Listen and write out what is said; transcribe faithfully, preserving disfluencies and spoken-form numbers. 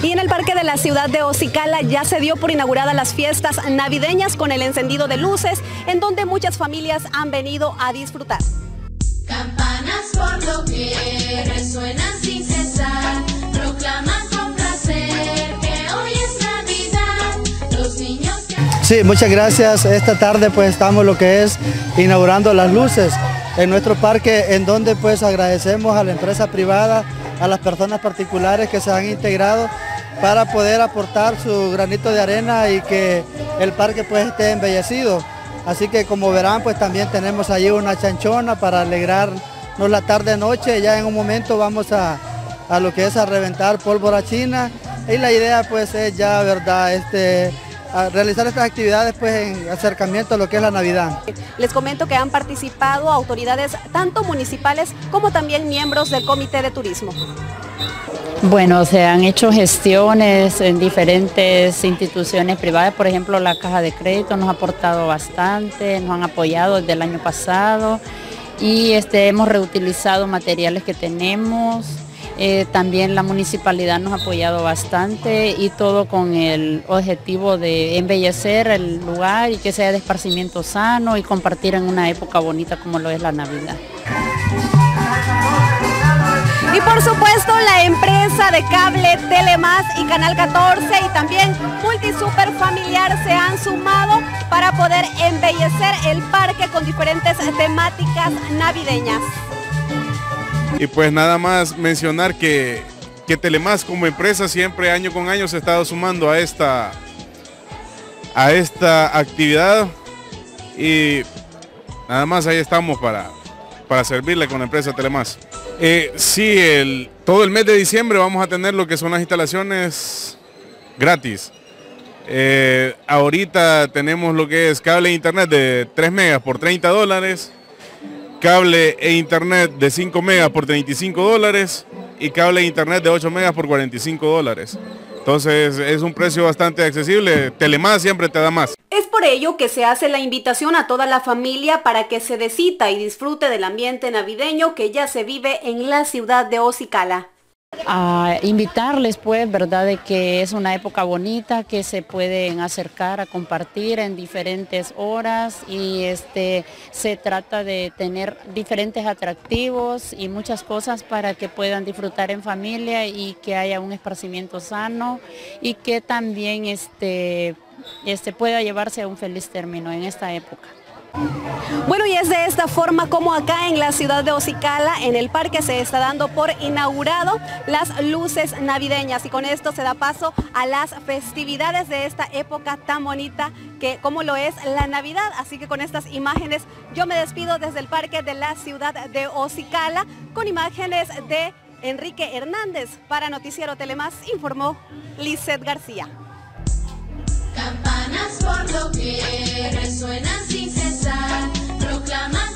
Y en el parque de la ciudad de Ocicala ya se dio por inauguradas las fiestas navideñas con el encendido de luces, en donde muchas familias han venido a disfrutar. Campanas por doquier resuenan sin cesar, proclaman con placer que hoy es Navidad. Los niños que... Sí, muchas gracias. Esta tarde pues estamos lo que es inaugurando las luces en nuestro parque, en donde pues agradecemos a la empresa privada, a las personas particulares que se han integrado para poder aportar su granito de arena y que el parque pues esté embellecido. Así que como verán pues también tenemos allí una chanchona para alegrarnos la tarde-noche. Ya en un momento vamos a, a lo que es a reventar pólvora china y la idea pues es ya verdad este a realizar estas actividades pues en acercamiento a lo que es la Navidad. Les comento que han participado autoridades tanto municipales como también miembros del Comité de Turismo. Bueno, se han hecho gestiones en diferentes instituciones privadas, por ejemplo la Caja de Crédito nos ha aportado bastante, nos han apoyado desde el año pasado y este, hemos reutilizado materiales que tenemos. Eh, también la municipalidad nos ha apoyado bastante y todo con el objetivo de embellecer el lugar y que sea de esparcimiento sano y compartir en una época bonita como lo es la Navidad. Y por supuesto la empresa de cable Telemás y Canal catorce y también Multisuper Familiar se han sumado para poder embellecer el parque con diferentes temáticas navideñas. Y pues nada más mencionar que, que Telemás como empresa siempre año con año se ha estado sumando a esta, a esta actividad y nada más ahí estamos para, para servirle con la empresa Telemás. Eh, sí, el, todo el mes de diciembre vamos a tener lo que son las instalaciones gratis. Eh, ahorita tenemos lo que es cable e internet de tres megas por treinta dólares. Cable e internet de cinco megas por treinta y cinco dólares y cable e internet de ocho megas por cuarenta y cinco dólares. Entonces es un precio bastante accesible. Telemás siempre te da más. Es por ello que se hace la invitación a toda la familia para que se descita y disfrute del ambiente navideño que ya se vive en la ciudad de Ocicala. A invitarles pues, verdad, de que es una época bonita, que se pueden acercar a compartir en diferentes horas y este, se trata de tener diferentes atractivos y muchas cosas para que puedan disfrutar en familia y que haya un esparcimiento sano y que también este, este, pueda llevarse a un feliz término en esta época. Bueno, y es de esta forma como acá en la ciudad de Ocicala, en el parque, se está dando por inaugurado las luces navideñas y con esto se da paso a las festividades de esta época tan bonita que como lo es la Navidad. Así que con estas imágenes yo me despido desde el parque de la ciudad de Ocicala con imágenes de Enrique Hernández. Para Noticiero Telemás informó Lizeth García. Campanas por doquier resuenan sin cesar, proclaman